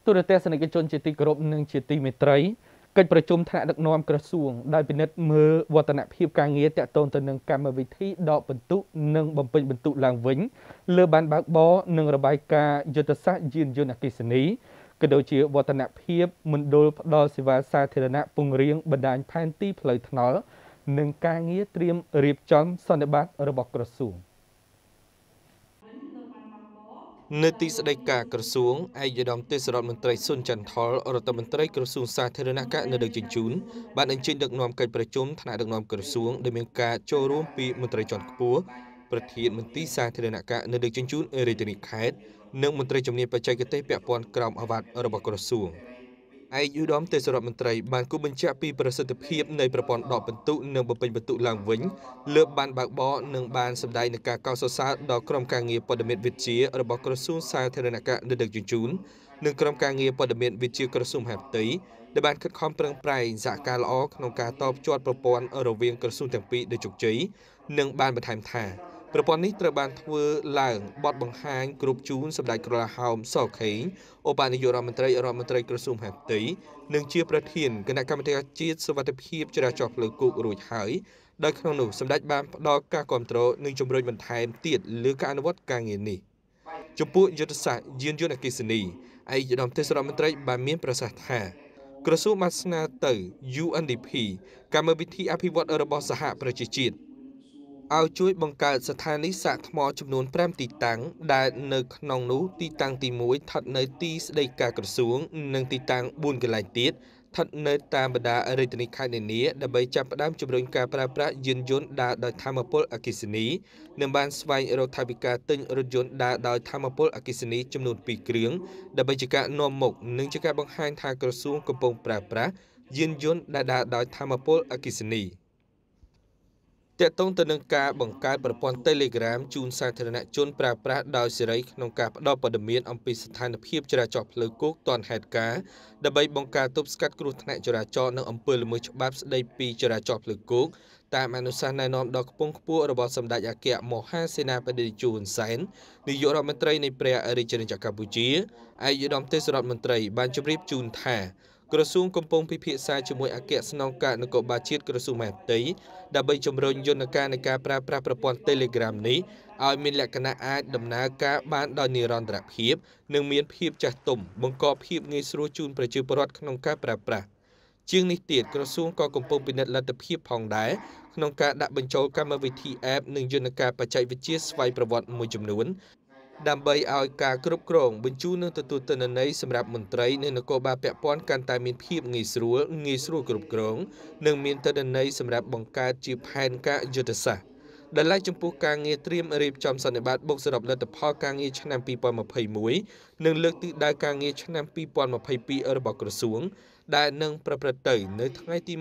ទូរទស្សនិកជនជាទីគោរពនិងជាទីមេត្រីកិច្ចប្រជុំថ្នាក់ដឹកនាំក្រសួងដោយពិនិត្យមើលវឌ្ឍនភាពការងារតាក់ទងទៅនឹងកម្មវិធីដកបន្ទុកនិងបំពេញបន្ទុកឡើងវិញលើបានបើកបរនិងរបាយការណ៍យុទ្ធសាស្ត្រយានយន្តអគ្គិសនីក៏ដូចជាវឌ្ឍនភាពមណ្ឌលផ្ដល់សេវាសាធារណៈពង្រៀងបណ្ដាញផែនទីផ្លូវថ្នល់និងការងារត្រៀមរៀបចំសន្និបាតរបស់ក្រសួងនៅទីស្តីការក្រសួងឯកឧត្តមទេសរដ្ឋមន្ត្រីសុនចន្ទថុលរដ្ឋមន្ត្រីក្រសួងសាធារណការនៅដឹកជញ្ជូនបានអញ្ជើញដឹកនាំកិច្ចប្រជុំថ្នាក់ដឹកនាំក្រសួងដែលមានការចូលរួមពីមន្ត្រីជាន់ខ្ពស់ប្រធានមន្ទីរសាធារណការនៅដឹកជញ្ជូនរាជធានីខេត្តនិងមន្ត្រីជំនាញបច្ចេកទេសពាក់ព័ន្ធក្រមអាវ៉ាត់របស់ក្រសួងឯកឧត្តមទេសរដ្ឋមន្ត្រីបានគូបញ្ជាក់ពីប្រសិទ្ធភាពនៃប្រព័ន្ធដកបន្ទុកនិងបំពេញបន្ទុកឡើងវិញលើបានបើកបរនិងបានសម្ដែងនឹងការកោតសរសើរដល់ក្រុមការងារព័ត៌មានវិទ្យារបស់ក្រសួងសាធារណការដឹកជញ្ជូននិងក្រុមការងារព័ត៌មានវិទ្យាក្រសួងមហាផ្ទៃដែលបានខិតខំប្រឹងប្រែងសហការល្អក្នុងការតបជាប់ប្រព័ន្ធរវាងក្រសួងទាំងពីរដោយជោគជ័យនិងបានបន្ថែមថាប្រព័ន្ធនេះត្រូវបានធ្វើឡើងបទបង្ហាញគ្រប់ជូនសម្ដេចក្រឡាហោមសខេងឧបនាយករដ្ឋមន្ត្រីក្រសួងមហាផ្ទៃនិងជាប្រធានគណៈកម្មាធិការជាតិសុវត្ថិភាពចរាចរណ៍ផ្លូវគោករួចហើយដោយក្នុងនោះសម្ដេចបានផ្ដល់ការគាំទ្រនិងជំរុញបន្ថែមទៀតលើការអនុវត្តការងារនេះចំពោះយុទ្ធសាស្ត្រយានយន្តអគ្គិសនីឯកឧត្តមទេសរដ្ឋមន្ត្រីបានមានប្រសាសន៍ថាក្រសួងបានស្នើទៅ UNDP កម្មវិធីអភិវឌ្ឍរបស់សហប្រជាជាតិឲ្យជួយបង្កើតស្ថានីយសាកថ្មចំនួន5ទីតាំងដែលនៅក្នុងនោះទីតាំងទី1ស្ថិតនៅទីស្តីការក្រសួងនិងទីតាំង4កន្លែងទៀតស្ថិតនៅតាមបណ្ដារាជធានីខេត្តនានាដើម្បីចាប់ផ្ដើមជំរុញការប្រើប្រាស់យានយន្តដើរដោយថាមពលអគ្គិសនីនិងបានស្វែងរកថវិកាទិញរថយន្តដើរដោយថាមពលអគ្គិសនីចំនួន2គ្រឿងដើម្បីជាការនាំមុខនិងជាការបង្ហាញថាក្រសួងកំពុងប្រើប្រាស់យានយន្តដែលដើរដោយថាមពលអគ្គិសនីទាក់ទងទៅនឹងការបង្កើតប្រព័ន្ធ Telegram ជូនសាធារណជនប្រើប្រាស់ដោយសេរីក្នុងការផ្ដល់ព័ត៌មានអំពីស្ថានភាពចរាចរណ៍ផ្លូវគោកទាន់ហេតុការណ៍ដើម្បីបង្ការទប់ស្កាត់គ្រោះថ្នាក់ចរាចរណ៍និងអំពើល្មើសច្បាប់ស្ដីពីចរាចរណ៍ផ្លូវគោកតាមអនុសាសន៍ណែនាំដ៏ខ្ពង់ខ្ពស់របស់សម្ដេចអគ្គមហាសេនាបតីជួនសែននាយករដ្ឋមន្ត្រីនៃព្រះរាជាណាចក្រកម្ពុជាឯកឧត្តមទេសរដ្ឋមន្ត្រីបានជម្រាបជូនថាក្រសួងកំពុងពិភាក្សាជាមួយអគ្គស្នងការនគរបាលជាតិក្រសួងមហាផ្ទៃដើម្បីជំរុញយន្តការនៃការប្រើប្រាស់ប្រព័ន្ធ Telegram នេះឲ្យមានលក្ខណៈអាចដំណើរការបានដោយនិរន្តរភាពនិងមានភាពចាស់ទុំបង្កភាពងាយស្រួលជូនប្រជាពលរដ្ឋក្នុងការប្រើប្រាស់ជាងនេះទៀតក្រសួងក៏កំពុងពិនិត្យលទ្ធភាពផងដែរក្នុងការដាក់បញ្ចូលកម្មវិធី App និងយន្តការបច្ចេកវិទ្យាស្វ័យប្រវត្តិមួយចំនួនដើម្បីឲ្យការគ្រប់គ្រងបញ្ជូននិងទទួលទិន្នន័យសម្រាប់មន្ត្រីនិងនគរបាលពាក់ព័ន្ធកាន់តែមានភាពងាយស្រួលគ្រប់គ្រងនិងមានទិន្នន័យសម្រាប់បង្កើតជាផែនការយុទ្ធសាស្ត្រដែលឡែកចំពោះការងារត្រៀមរៀបចំសន្និបាតបូកសរុបលទ្ធផលការងារឆ្នាំ2021និងលើកទិសដៅការងារឆ្នាំ2022របស់ក្រសួងដែលនឹងប្រព្រឹត្តទៅនៅថ្ងៃទី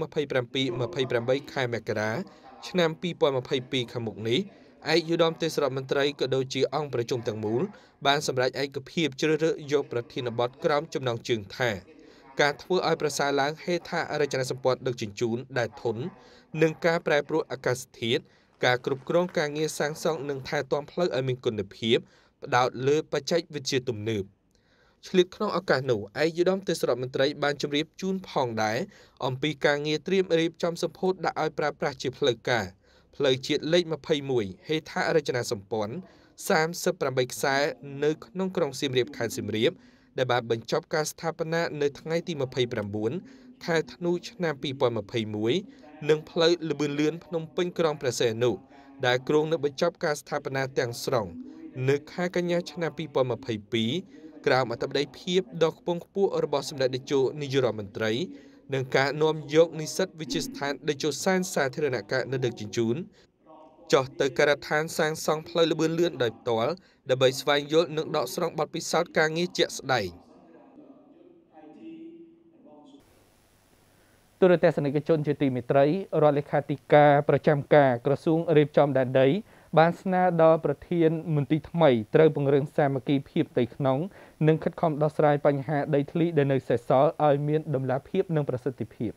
27-28 ខែមករាឆ្នាំ2022ខាងមុខនេះឯកឧត្តមទេសរដ្ឋមន្ត្រីក៏ដូចជាអង្គប្រជុំទាំងមូលបានសម្រេចឯកភាពជ្រើសរើសយកប្រធានបទក្រោមចំណងជើងថាការធ្វើឲ្យប្រសើរឡើងហេដ្ឋារចនាសម្ព័ន្ធដឹកជញ្ជូនដែលធន់និងការប្រែប្រួលអាកាសធាតុការគ្រប់គ្រងការងារសាងសង់និងថែទាំផ្លូវឲ្យមានគុណភាពផ្ដោតលើបច្ចេកវិទ្យាទំនើបឆ្លៀតក្នុងឱកាសនោះឯកឧត្តមទេសរដ្ឋមន្ត្រីបានជម្រាបជូនផងដែរអំពីការងារត្រៀមរៀបចំសម្ពោធដាក់ឲ្យប្រើប្រាស់ជាផ្លូវការផ្លូវជាតិលេខ21ហេដ្ឋារចនាសម្ព័ន្ធ38ខ្សែនៅក្នុងក្រុងសៀមរាបខេត្តសៀមរាបដែលបានបញ្ចប់ការស្ថាបនានៅថ្ងៃទី29ខែធ្នូឆ្នាំ2021និងផ្លូវល្បឿនលឿនភ្នំពេញក្រុងព្រះសីហនុដែលគ្រោងនឹងបញ្ចប់ការស្ថាបនាទាំងស្រុងនៅខែកញ្ញាឆ្នាំ2022ក្រោមអធិបតីភាពដ៏ខ្ពង់ខ្ពស់របស់សម្ដេចតេជោនាយករដ្ឋមន្ត្រីនិងការនាំយកនិស្សិតវិទ្យាស្ថានតេជោសានសាធារណការនៅដឹកជញ្ជូនចុះទៅការដ្ឋានសាងសង់ផ្លូវល្បឿនលឿនដោយផ្ទាល់ដើម្បីស្វែងយល់និងដកស្រង់បទពិសោធន៍ការងារជាក់ស្ដែងទូរទស្សនិកជនជាទីមេត្រីរដ្ឋលេខាធិការប្រចាំការក្រសួងរៀបចំដែនដីបានស្នើដល់ប្រធានមន្ទីរថ្មីត្រូវពង្រឹងសាមគ្គីភាពផ្ទៃក្នុងនិងខិតខំដោះស្រាយបញ្ហាដីធ្លីដែលនៅសេសសល់ឲ្យមានដំណាភាពនិងប្រសិទ្ធភាព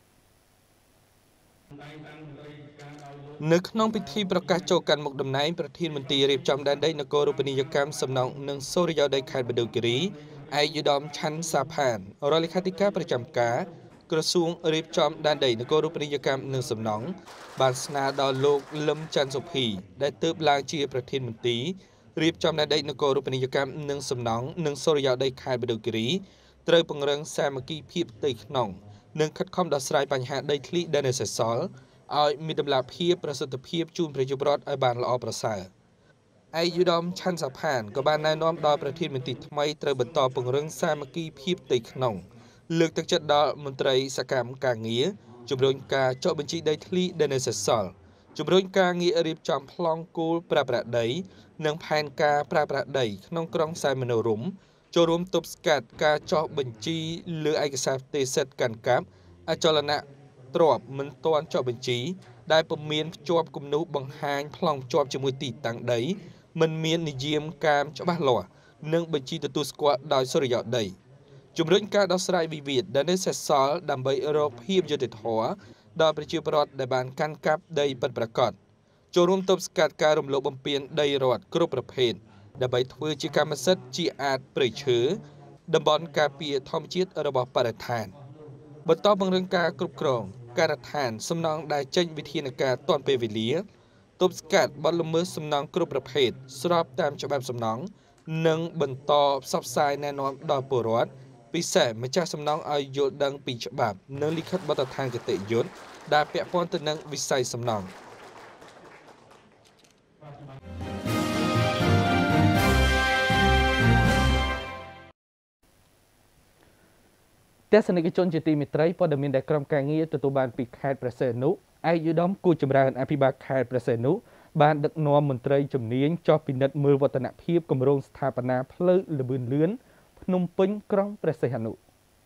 នៅក្នុងពិធីប្រកាសចូលកាន់មុខតំណែងប្រធានមន្ទីររៀបចំដែនដីនគររូបនីយកម្មសំណង់និងសូរិយោដីខេត្តបរដូវគិរីឯឯកឧត្តមឆាន់សាផានរដ្ឋលេខាធិការប្រចាំការក្រសួងរៀបចំដែនដីនគរូបនីយកម្មនិងសំណង់បានស្នើដល់លោកលឹមច័ន្ទសុភីដែលទើបឡើងជាប្រធានមន្ត្រីរៀបចំដែនដីនគរូបនីយកម្មនិងសំណង់និងសុរិយោដីខេត្តបេតុងគិរីត្រូវពង្រឹងសាមគ្គីភាពផ្ទៃក្នុងនិងខិតខំដោះស្រាយបញ្ហាដីធ្លីដែលនៅសេសសល់ឲ្យមានដំណាភាពប្រសិទ្ធភាពជូនប្រជាពលរដ្ឋឲ្យបានល្អប្រសើរឯកឧត្តមឆាន់សាផានក៏បានណែនាំដល់ប្រធានមន្ត្រីថ្មីត្រូវបន្តពង្រឹងសាមគ្គីភាពផ្ទៃក្នុងលើកទឹកចិត្តដល់មន្ត្រីសកម្មការងារជំរុញការចុះបញ្ជីដីធ្លីដែលនៅសេសសល់ជំរុញការងាររៀបចំប្លង់គោលប្រើប្រាស់ដីនិងផែនការប្រើប្រាស់ដីក្នុងក្រុងសែនមនោរម្យចូលរួមទប់ស្កាត់ការចុះបញ្ជីលើឯកសារផ្ទេរសិទ្ធិកាន់កាប់អចលនទ្រព្យមិនទាន់ចុះបញ្ជីដែលពុំមានភ្ជាប់គំនូសបង្ហាញប្លង់ភ្ជាប់ជាមួយទីតាំងដីមិនមាននិយាមកាមច្បាស់លាស់និងបញ្ជីទទួលស្គាល់ដោយសុរិយោដីជំរុញការដោះស្រាយវិវាទដែលនៅសេសសល់ដើម្បីរកភាពយុត្តិធម៌ដល់ប្រជាពលរដ្ឋដែលបានកាន់កាប់ដីពិតប្រាកដចូលរួមទប់ស្កាត់ការរំលោភបំពានដីរដ្ឋគ្រប់ប្រភេទដើម្បីធ្វើជាកម្មសិទ្ធិជាអាតព្រៃឈើតំបន់ការពារធម្មជាតិរបស់បរិស្ថានបន្តពង្រឹងការគ្រប់គ្រងការដ្ឋានសំណង់ដែលចេញវិធានការទាន់ពេលវេលាទប់ស្កាត់បទល្មើសសំណង់គ្រប់ប្រភេទស្របតាមច្បាប់សំណង់និងបន្តផ្សព្វផ្សាយណែនាំដល់ពលរដ្ឋពិសេសម្ចាស់សំណង់ឲ្យយល់ដឹងពីច្បាប់និងលិខិតបទដ្ឋានគតិយុត្តដែលពាក់ព័ន្ធទៅនឹងវិស័យសំណង់ទស្សនិកជនជាទីមេត្រីព័ត៌មានដែលក្រុមការងារទទួលបានពីខេត្តព្រះសីហនុឯកឧត្តមគូចម្រើនអភិបាលខេត្តព្រះសីហនុបានដឹកនាំមន្ត្រីជំនាញចុះពិនិត្យមើលវឌ្ឍនភាពគម្រោងស្ថាបនាផ្លូវលបឿនលឿនភ្នំពេញក្រុងព្រះសីហនុឯក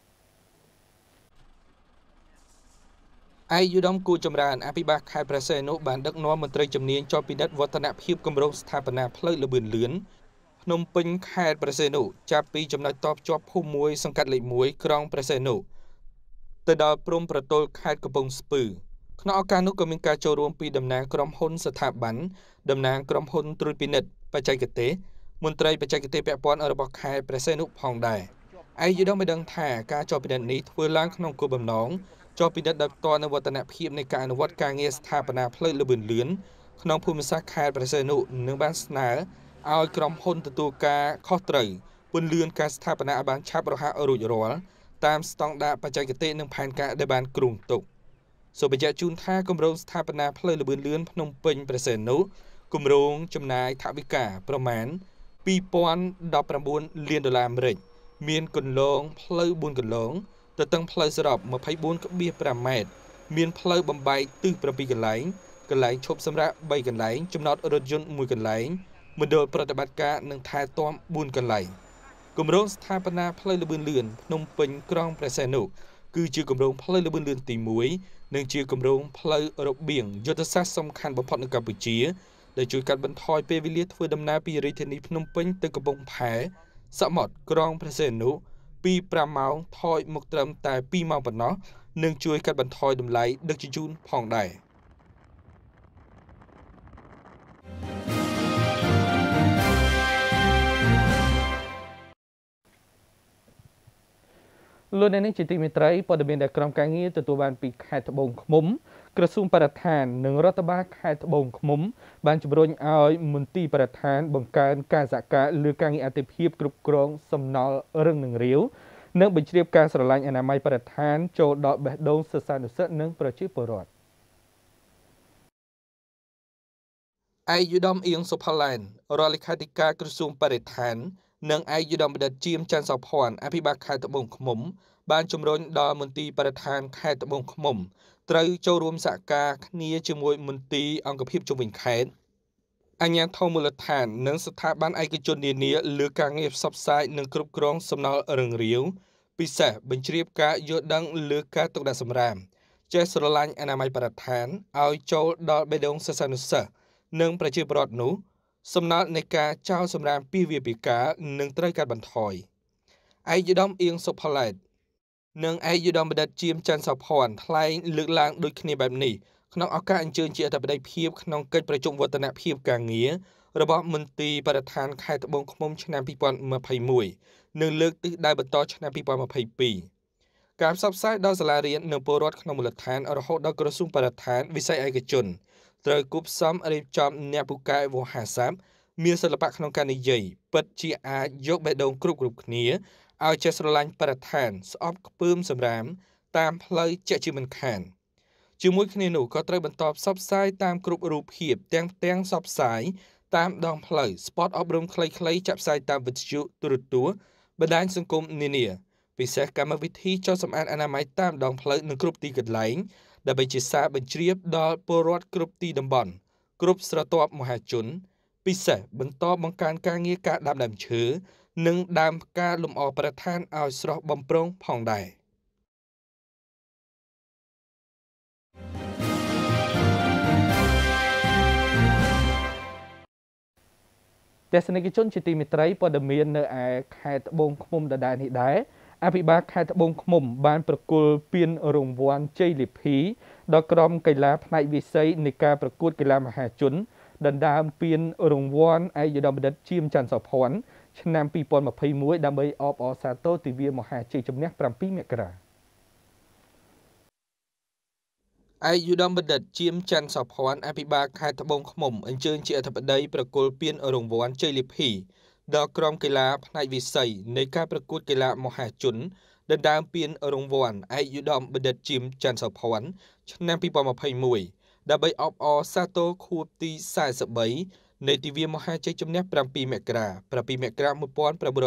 ឧត្តមគូចម្រើនអភិបាលខេត្តព្រះសីហនុបានដឹកនាំមន្ត្រីជំនាញចុះពិនិត្យវឌ្ឍនភាពគម្រោងស្ថាបនាផ្លូវលបឿនលឿនភ្នំពេញខេត្តព្រះសីហនុចាប់ពីចំណុចតភ្ជាប់ភូមិ1សង្កាត់លេខ1ក្រុងព្រះសីហនុទៅដល់ព្រំប្រទល់ខេត្តកំពង់ស្ពឺក្នុងឱកាសនោះក៏មានការចូលរួមពីតំណាងក្រុមហ៊ុនស្ថាប័នតំណាងក្រុមហ៊ុនត្រួតពិនិត្យបច្ចេកទេសមន្ត្រីបច្ចេកទេសពាក់ព័ន្ធរបស់ខេត្តព្រះសីហនុផងដែរឯកឧត្តមបានដឹងថាការចុះពិនិត្យនេះធ្វើឡើងក្នុងគោលបំណងចុះពិនិត្យដោយផ្ទាល់នូវវឌ្ឍនភាពនៃការអនុវត្តការងារស្ថាបនាផ្លូវលបឿនលឿនក្នុងភូមិសាស្ត្រខេត្តព្រះសីហនុនិងបានស្នើឲ្យក្រុមហ៊ុនទទួលការខុសត្រូវពន្លឿនការស្ថាបនាឲ្យបានឆាប់រហ័សរួចរាល់តាមស្តង់ដារបច្ចេកទេសនិងផែនការដែលបានគ្រោងទុកសូមបញ្ជាក់ជូនថាគម្រោងស្ថាបនាផ្លូវលបឿនលឿនភ្នំពេញព្រះសីហនុគម្រោងចំណាយថវិកាប្រមាណ$2019 លានមានគន្លងផ្លូវ4គន្លងទទឹងផ្លូវសរុប 24.5 ម៉ែត្រមានផ្លូវបំបែកទិស7កន្លែងកន្លែងឈប់សម្រាក3កន្លែងចំណតរថយន្ត1កន្លែងមណ្ឌលប្រតិបត្តិការនិងថែទាំ4កន្លែងគម្រោងស្ថាបនាផ្លូវលបឿនលឿនភ្នំពេញក្រុងព្រះសីហនុគឺជាគម្រោងផ្លូវលបឿនលឿនទី1និងជាគម្រោងផ្លូវរបៀងយុទ្ធសាស្ត្រសំខាន់បំផុតនៅកម្ពុជាដែលជួយកាត់បន្ថយពេលវេលាធ្វើដំណើរពីរាជធានីភ្នំពេញទៅកំពង់ផែសមុទ្រក្រុងព្រះសីហនុពី5ម៉ោងថយមកត្រឹមតែ2ម៉ោងប៉ុណ្ណោះនិងជួយកាត់បន្ថយតម្លៃដឹកជញ្ជូនផងដែរលោកអ្នកនាងជាទីមេត្រីព័ត៌មានដែលក្រុមការងារទទួលបានពីខេត្តត្បូងឃ្មុំក្រសួងបរិស្ថាននិងរដ្ឋបាលខេត្តត្បូងឃ្មុំបានជំរុញឲ្យមន្ទីរបរិស្ថានបង្កើនការសហការលើការងារអតិភិបគ្រប់គ្រងសំណល់រឹងនឹងរាវនិងបញ្ជ្រាបការស្រឡាញ់អនាម័យបរិស្ថានចូលដល់បេះដូងសិស្សានុសិស្សនិងប្រជាពលរដ្ឋឯកឧត្តមអៀងសុផាឡែនរដ្ឋលេខាធិការក្រសួងបរិស្ថាននិងឯកឧត្តមបណ្ឌិតជាមច័ន្ទសោភ័ណ្ឌអភិបាលខេត្តត្បូងឃ្មុំបានជំរុញដល់មន្ទីរបរិស្ថានខេត្តត្បូងឃ្មុំត្រូវចូលរួមសហការគ្នាជាមួយមន្ទីរអង្គភាពជុំវិញខេត្តអាជ្ញាធរមូលដ្ឋាននិងស្ថាប័នឯកជននានាលើការងារផ្សព្វផ្សាយនិងគ្រប់គ្រងសំណល់រឹងរាវពិសេសបញ្ជ្រាបការយល់ដឹងលើការទុកដាក់សម្រាមចេះស្រឡាញ់អនាម័យបរិស្ថានឲ្យចូលដល់បេះដូងសិស្សានុសិស្សនិងប្រជាពលរដ្ឋនោះសំណល់នៃការចោលសម្រាមពីវាពីការនឹងត្រូវកាត់បន្ថយឯកឧត្តមអៀងសុផាឡែតនិងឯកឧត្តមបណ្ឌិតជាមច័ន្ទសោភ័ណ្ឌថ្លែងលើកឡើងដូចគ្នាបែបនេះក្នុងឱកាសអញ្ជើញជាអធិបតីភាពក្នុងកិច្ចប្រជុំវឌ្ឍនភាពការងាររបស់មន្ទីរបរិស្ថានខេត្តត្បូងឃ្មុំឆ្នាំ2021 និងលើកទិសដៅបន្តឆ្នាំ2022ការផ្សព្វផ្សាយដល់សាលារៀននិងពលរដ្ឋក្នុងមូលដ្ឋានរហូតដល់ក្រសួងបរិស្ថានវិស័យឯកជនត្រូវគូផ្សំរៀបចំអ្នកពូកែវោហារស័ព្ទមានសិល្បៈក្នុងការនិយាយពិតជាអាចយកបេះដូងគ្រប់គ្នាឲ្យចេះស្រឡាញ់បរិស្ថានស្អប់ខ្ពើមសម្រាមតាមផ្លូវជាក់ជាមិនខានជាមួយគ្នានោះក៏ត្រូវបន្តផ្សព្វផ្សាយតាមគ្រប់រូបភាពទាំងផ្សព្វផ្សាយតាមដងផ្លូវស្ពតអប់រំខ្លីៗចាក់ផ្សាយតាមវិទ្យុទូរទស្សន៍បណ្ដាញសង្គមនានាពិសេសកម្មវិធីចុះសម្អាតអនាម័យតាមដងផ្លូវនិងគ្រប់ទីកន្លែងដើម្បីជាសារបញ្ជ្រាបដល់ពលរដ្ឋគ្រប់ទីតំបន់គ្រប់ស្រទាប់មហាជនពិសេសបន្តបង្កើនការងារការដាំដើមឈើនិងដើមផ្កាលំអបរិស្ថានឲ្យស្រស់បំព្រងផងដែរទស្សនិកជនជាទីមេត្រីព័ត៌មាននៅឯខេត្តត្បូងឃ្មុំដដែលនេះដែរអភិបាលខេត្តត្បូងឃ្មុំបានប្រគល់ពានរង្វាន់ជ័យលាភីដល់ក្រុមកីឡាផ្នែកវិស័យនៃការប្រកួតកីឡាមហាជនដណ្ដើមពានរង្វាន់ឯកឧត្តមបណ្ឌិតជាមច័ន្ទសោភ័ណ្ឌឆ្នាំ2021ដើម្បីអបអរសាទរទិវាមហាជ័យជំនះ7មករាឯកឧត្តមបណ្ឌិតជាមច័ន្ទសោភ័ណ្ឌអភិបាលខេត្តត្បូងឃ្មុំអញ្ជើញជាអធិបតីប្រគល់ពានរង្វាន់ជ័យលាភីដល់ក្រុមកីឡាផ្នែកវិស័យនៃការប្រកួតកីឡាមហាជនដណ្ដើមពានរង្វាន់ឯកឧត្តមបណ្ឌិតជាមច័ន្ទសោភ័ណ្ឌឆ្នាំ2021ដើម្បីអបអរសាទរខួបទី43នៃទិវាមហាជ័យជំនះ7មករា1979 7មក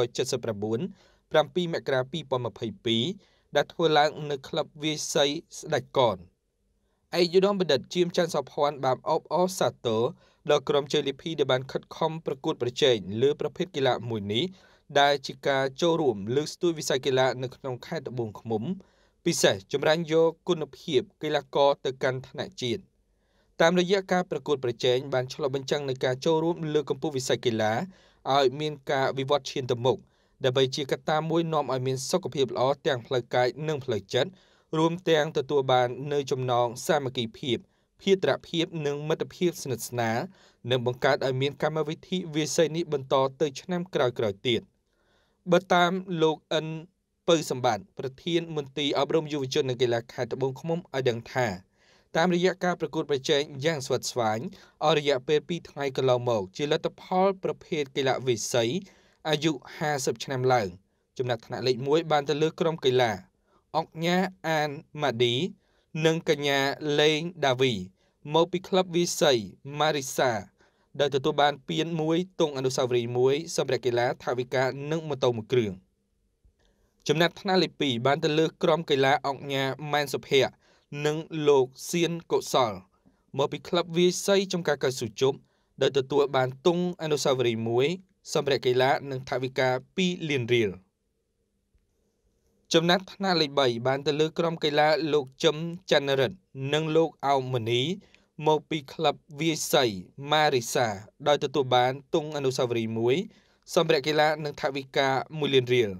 រា2022ដែលធ្វើឡើងនៅក្លឹបវាយសីស្ដេចកនឯកឧត្តមបណ្ឌិតជាមច័ន្ទសោភ័ណ្ឌបានអបអរសាទរដល់ក្រុមជ័យលាភីដែលបានខិតខំប្រកួតប្រជែងលើប្រភេទកីឡាមួយនេះដែលជាការចូលរួមលើកស្ទួយវិស័យកីឡានៅក្នុងខេត្តត្បូងឃ្មុំពិសេសចម្រាញ់យកគុណភាពកីឡាករទៅកាន់ថ្នាក់ជាតិតាមរយៈការប្រកួតប្រជែងបានឆ្លុះបញ្ចាំងនូវការចូលរួមលើកកម្ពស់វិស័យកីឡាឲ្យមានការវិវត្តឈានទៅមុខដើម្បីជាកត្តាមួយនាំឲ្យមានសុខភាពល្អទាំងផ្លូវកាយនិងផ្លូវចិត្តរួមទាំងទទួលបាននូវចំណងសាមគ្គីភាពភារភាពនិងមិត្តភាពស្និទ្ធស្នាលនិងបង្កើតឲ្យមានកម្មវិធីវាយសីនេះបន្តទៅឆ្នាំក្រោយៗទៀតបើតាមលោកអិនពៅសម្បត្តិប្រធានមន្ទីរអប់រំយុវជននិងកីឡាខេត្តត្បូងឃ្មុំឲ្យដឹងថាតាមរយៈការប្រកួតប្រជែងយ៉ាងស្វិតស្វាញអស់រយៈពេល2ថ្ងៃកន្លងមកជាលទ្ធផលប្រភេទកីឡាវាយសីអាយុ50ឆ្នាំឡើងចំណាត់ថ្នាក់លេខ1បានទៅលើក្រុមកីឡាអុកញ៉ាអានម៉ាឌីនិងកញ្ញាលេងដាវីមកពីក្លឹបវាយសីម៉ារីសាដែលទទួលបានពានមួយទង់អនុស្សាវរីយ៍មួយសម្រាប់កីឡាថវិកានិងម៉ូតូមួយគ្រឿងចំណាត់ថ្នាក់លេខ2បានទៅលើក្រុមកីឡាអុកញ៉ាម៉ែនសុភ័ក្រនិងលោកសៀនកុសលមកពីក្លឹបវាយសីចំការកៅស៊ូជប់ដែលទទួលបានទង់អនុស្សាវរីយ៍មួយសម្រាប់កីឡានិងថវិកា2លានរៀលចំណាត់ថ្នាក់លេខ3បានទៅលើក្រុមកីឡាលោកជឹមច័ន្ទរិទ្ធនិងលោកអោមមនីមកពីក្លឹបវាយសីម៉ារីសាដោយទទួលបានទង់អនុស្សាវរីយ៍មួយសម្រាប់កីឡានិងថវិកា1លានរៀល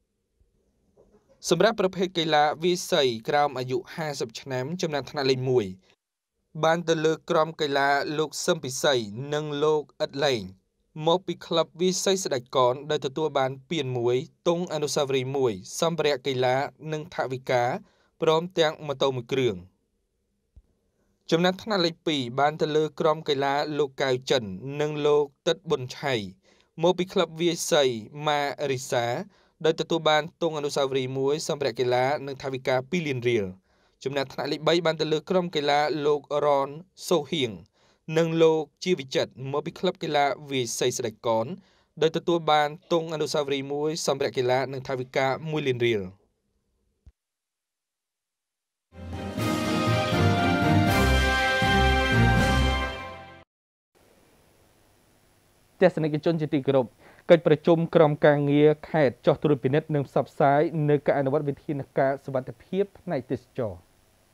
សម្រាប់ប្រភេទកីឡាវាយសីក្រោមអាយុ50ឆ្នាំចំណាត់ថ្នាក់លេខ1បានទៅលើក្រុមកីឡាលោកសឹមពិសីនិងលោកអ៊ិតលេងមកពីក្លឹបវាយសីស្ដេចកនដែលទទួលបានពានមួយទង់អនុស្សាវរីយ៍មួយសម្រាប់កីឡានិងថវិកាព្រមទាំងម៉ូតូមួយគ្រឿងចំណាត់ថ្នាក់លេខ2បានទៅលើក្រុមកីឡាលោកកៅចិននិងលោកទឹកប៊ុនឆៃមកពីក្លឹបវាយសីម៉ារីសាដែលទទួលបានទង់អនុស្សាវរីយ៍មួយសម្រាប់កីឡានិងថវិកា2លានរៀលចំណាត់ថ្នាក់លេខ3បានទៅលើក្រុមកីឡាលោករ៉នសូហៀងនិងលោកជាវិចិត្រមកពីក្លឹបកីឡាវាយសីស្ដេចកនដែលទទួលបានទង់អនុស្សាវរីយ៍មួយសម្រាប់កីឡានិងថវិកា1លានរៀលទស្សនិកជនជាទីគោរពកិច្ចប្រជុំក្រុមការងារខេត្តចុះត្រួតពិនិត្យនិងផ្សព្វផ្សាយនៅការអនុវត្តវិធានការសុវត្ថិភាពផ្នែកទេសចរ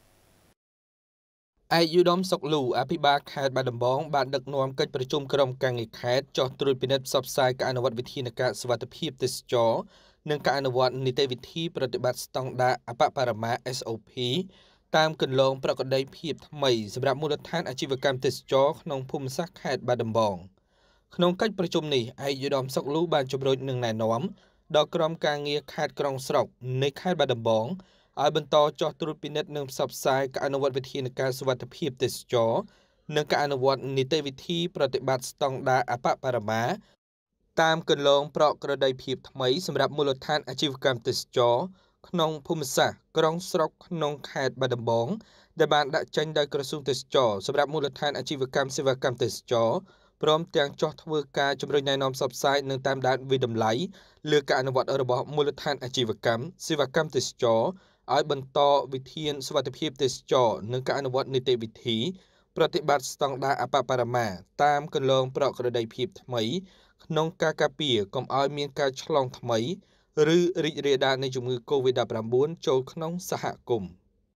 ឯកឧត្តមសុកលូអភិបាលខេត្តបាត់ដំបងបានដឹកនាំកិច្ចប្រជុំក្រុមការងារខេត្តចុះត្រួតពិនិត្យផ្សព្វផ្សាយការអនុវត្តវិធានការសុវត្ថិភាពទេសចរនិងការអនុវត្តនីតិវិធីប្រតិបត្តិស្តង់ដារអបបរមា SOP តាមគន្លងប្រកបដីភាពថ្មីសម្រាប់មូលដ្ឋានអាជីវកម្មទេសចរក្នុងភូមិសាស្ត្រខេត្តបាត់ដំបងក្នុងកិច្ចប្រជុំនេះឯកឧត្តមសុកលូបានជំរុញនិងណែនាំដល់ក្រុមការងារខេត្តក្រុងស្រុកនៃខេត្តបាត់ដំបងឲ្យបន្តចោះត្រួតពិនិត្យនិងផ្សព្វផ្សាយការអនុវត្តវិធានការសុវត្ថិភាពទេសចរនិងការអនុវត្តនីតិវិធីប្រតិបត្តិស្តង់ដារអបបរមាតាមគន្លងប្រក្រតីភាពថ្មីសម្រាប់មូលដ្ឋានអាជីវកម្មទេសចរក្នុងភូមិសាស្ត្រក្រុងស្រុកក្នុងខេត្តបាត់ដំបងដែលបានដាក់ចេញដោយក្រសួងទេសចរសម្រាប់មូលដ្ឋានអាជីវកម្មសេវាកម្មទេសចរព្រមទាំងចោះធ្វើការជំរុញណែនាំផ្សព្វផ្សាយនិងតាមដានវិតម្លៃលើការអនុវត្តរបស់មូលដ្ឋានអាជីវកម្មសេវាកម្មទេសចរឲ្យបន្តវិធានសុវត្ថិភាពទេសចរនិងការអនុវត្តនីតិវិធីប្រតិបត្តិស្តង់ដារអបបរមាតាមគន្លងប្រក្រតីភាពថ្មីក្នុងការការពារកុំឲ្យមានការឆ្លងថ្មីឬរីករាលដាលនៃជំងឺ Covid-19 ចូលក្នុងសហគមន៍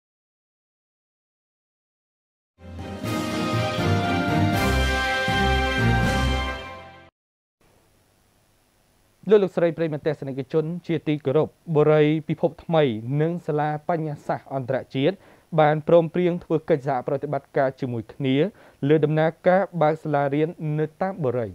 លោកស្រីប្រិយមិត្តទស្សនិកជនជាទីគោរពបុរីពិភពថ្មីនិងសាលាបញ្ញាសាស្ត្រអន្តរជាតិបានព្រមព្រៀងធ្វើកិច្ចសហប្រតិបត្តិការជាមួយគ្នាលើដំណើរការបើកសាលារៀននៅតាមបុរី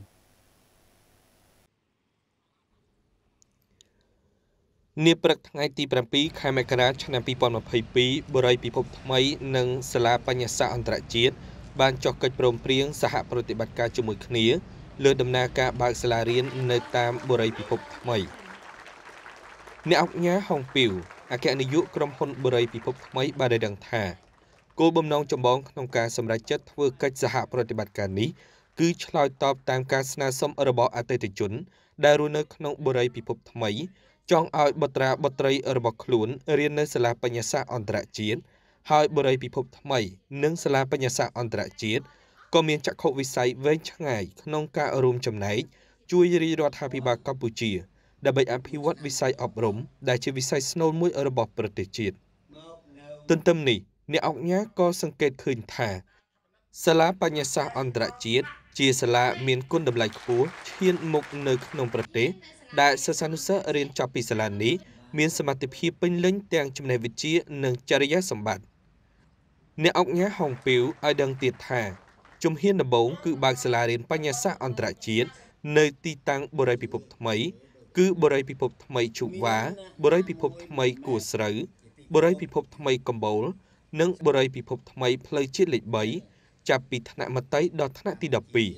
នាព្រឹកថ្ងៃទី7ខែមករាឆ្នាំ2022បុរីពិភពថ្មីនិងសាលាបញ្ញាសាស្ត្រអន្តរជាតិបានចុះកិច្ចព្រមព្រៀងសហប្រតិបត្តិការជាមួយគ្នាលើដំណើរការបើកសាលារៀននៅតាមបុរីពិភពថ្មីអ្នកអង្គការហុងពីវអគ្គនាយកក្រុមហ៊ុនបុរីពិភពថ្មីបានដឹងថាគោលបំណងចម្បងក្នុងការសម្រេចចិត្តធ្វើកិច្ចសហប្រតិបត្តិការនេះគឺឆ្លើយតបតាមការស្នើសុំរបស់អតិថិជនដែលរស់នៅក្នុងបុរីពិភពថ្មីចង់ឲ្យបុត្រាបុត្រីរបស់ខ្លួនរៀននៅសាលាបញ្ញាសាស្ត្រអន្តរជាតិហើយបុរីពិភពថ្មីនិងសាលាបញ្ញាសាស្ត្រអន្តរជាតិក៏មានចក្ខុវិស័យវែងឆ្ងាយក្នុងការរួមចំណែកជួយរាជរដ្ឋាភិបាលកម្ពុជាដើម្បីអភិវឌ្ឍវិស័យអប់រំដែលជាវិស័យស្នូលមួយរបស់ប្រទេសជាតិទន្ទឹមនេះអ្នកអង្គការក៏សង្កេតឃើញថាសាលាបញ្ញាសាស្ត្រអន្តរជាតិជាសាលាមានគុណតម្លៃខ្ពស់ឈានមុខនៅក្នុងប្រទេសដែលសិស្សានុសិស្សរៀនចប់ពីសាលានេះមានសមត្ថភាពពេញលេញទាំងចំណេះវិជ្ជានិងចរិយាសម្បត្តិអ្នកអង្គការហុងពីវឲ្យដឹងទៀតថាជំហានដំបូងគឺបើកសាលារៀនបញ្ញាសាស្ត្រអន្តរជាតិនៅទីតាំងបុរីពិភពថ្មីគឺបុរីពិភពថ្មីជូវ៉ាបុរីពិភពថ្មីគួរស្រូវបុរីពិភពថ្មីកំបូលនិងបុរីពិភពថ្មីផ្លូវជាតិលេខ3ចាប់ពីថ្នាក់មត្តេយ្យដល់ថ្នាក់ទី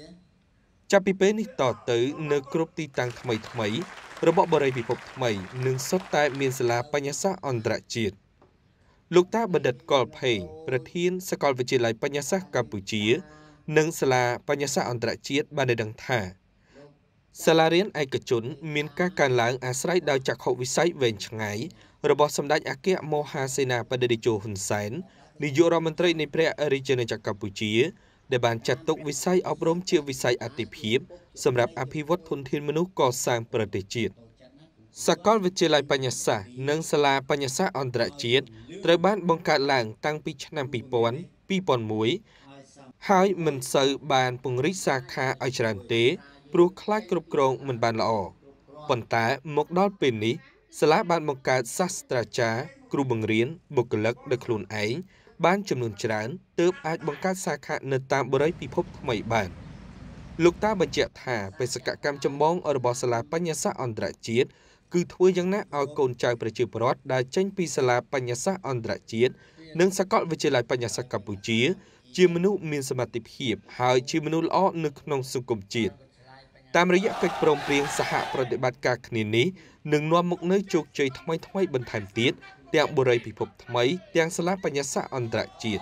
12ចាប់ពីពេលនេះតទៅនៅគ្រប់ទីតាំងថ្មីរបស់បុរីពិភពថ្មីនឹងសុទ្ធតែមានសាលាបញ្ញាសាស្ត្រអន្តរជាតិលោកតាបណ្ឌិតកុលផេងប្រធានសាកលវិទ្យាល័យបញ្ញាសាស្ត្រកម្ពុជានិងសាលាបញ្ញាសាស្ត្រអន្តរជាតិបានដឹងថាសាលារៀនឯកជនមានការកើនឡើងអាស្រ័យដោយចក្ខុវិស័យវែងឆ្ងាយរបស់សម្ដេចអគ្គមហាសេនាបតីតេជោហ៊ុនសែននាយករដ្ឋមន្ត្រីនៃព្រះរាជាណាចក្រកម្ពុជាដែលបានចាត់ទុកវិស័យអប់រំជាវិស័យអាទិភាពសម្រាប់អភិវឌ្ឍធនធានមនុស្សកសាងប្រទេសជាតិសាកលវិទ្យាល័យបញ្ញាសាស្ត្រនិងសាលាបញ្ញាសាស្ត្រអន្តរជាតិត្រូវបានបង្កើតឡើងតាំងពីឆ្នាំ2000 2001ហើយមិនសូវបានពង្រីកសាខាឲ្យច្រើនទេព្រោះខ្លាចគ្រប់គ្រងមិនបានល្អប៉ុន្តែមកដល់ពេលនេះសាលាបានបង្កើតសាស្ត្រាចារ្យគ្រូបង្រៀនបុគ្គលិកដោយខ្លួនឯងបានចំនួនច្រើនទើបអាចបង្កើតសាខានៅតាមបុរីពិភពថ្មីបានលោកតាបញ្ជាក់ថាបេសកកម្មចម្បងរបស់សាលាបញ្ញាសាស្ត្រអន្តរជាតិគឺធ្វើយ៉ាងណាឲ្យកូនចៅប្រជាពលរដ្ឋដែលចេញពីសាលាបញ្ញាសាស្ត្រអន្តរជាតិនិងសាកលវិទ្យាល័យបញ្ញាសាស្ត្រកម្ពុជាជាមនុស្សមានសមត្ថភាពហើយជាមនុស្សល្អនៅក្នុងសង្គមជាតិតាមរយៈកិច្ចព្រមព្រៀងសហប្រតិបត្តិការគ្នានេះនឹងនាំមកនូវជោគជ័យថ្មីបន្ថែមទៀតទាំងបុរីពិភពថ្មីទាំងសាលាបញ្ញាសាស្ត្រអន្តរជាតិ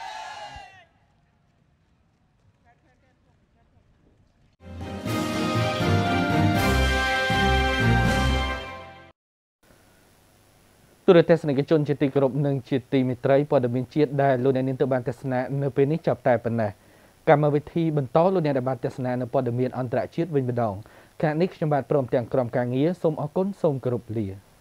ទូរទស្សនិកជនជាទីគោរពនិងជាទីមេត្រីព័ត៌មានជាតិដែលលោកអ្នកនាងទៅបានទស្សនានៅពេលនេះចាប់តែប៉ុណ្ណេះកម្មវិធីបន្តលោកអ្នកដែលបានទស្សនានៅព័ត៌មានអន្តរជាតិវិញម្ដងខណៈនេះខ្ញុំបាទព្រមទាំងក្រុមការងារសូមអរគុណសូមគោរពលា